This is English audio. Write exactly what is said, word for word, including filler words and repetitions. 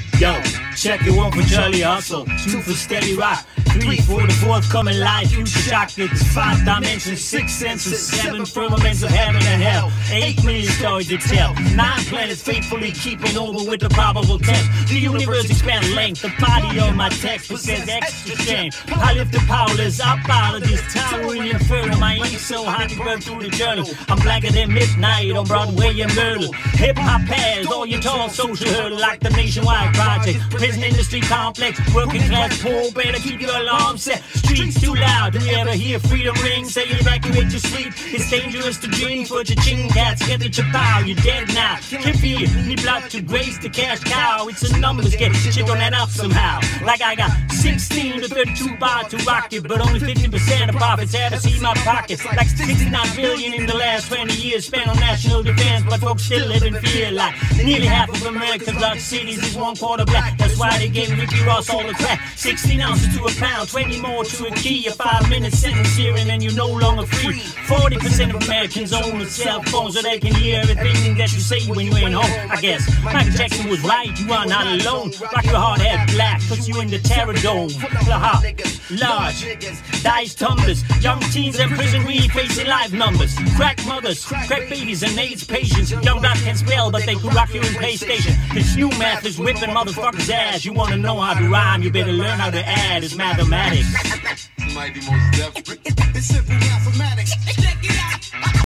Yo, check it, one for Charlie Hustle, two for Steady Rock, three for the forthcoming life, future shock. It's five dimensions, six senses, seven firmaments of heaven and hell, eight million stories to tell, nine planets faithfully keeping over with the probable tenth. The universe expand length, the body of my text possess extra strength. I lift the powerless, I follow this towering inferno. My ink so hot to burn through the journal. I'm blacker than midnight on Broadway and Myrtle. Hip hop has all your tall social hurdle like the nationwide project. Prison industry complex, working class poor, better keep your alarm set. Streets too loud, do you ever hear freedom ring? Say evacuate your sleep, it's dangerous to dream. For your chin cats, get it your bow, you're dead now. Can't fear, need blood to grace the cash cow. It's a numbers game, shit on that up somehow. Like I got sixteen to thirty-two bars to rock it, but only fifty percent of profits ever see my pockets. Like sixty-nine billion in the last twenty years spent on national defense, but folks still live in fear. Like nearly half of America's large cities is one quarter black. That's why they gave Ricky Ross all the crack. sixteen ounces to a pound, twenty more to a key. A five minute sentence here and then you're no longer free. forty percent of Americans own a cell phone so they can hear everything that you say when you ain't home. I guess Michael Jackson was right, you are not alone. Rock your hard head black, cause you in the terror dome. The hot, large, dice tumblers, young teens in prison really facing live numbers. Crack mothers, crack babies and AIDS patients. Young blacks can spell but they could rock you in PlayStation. This new math is whipping motherfuckers ass. You wanna know how to rhyme, you better learn how to add. It's mathematics. Mighty Mos Def. It's simple mathematics. Check it out.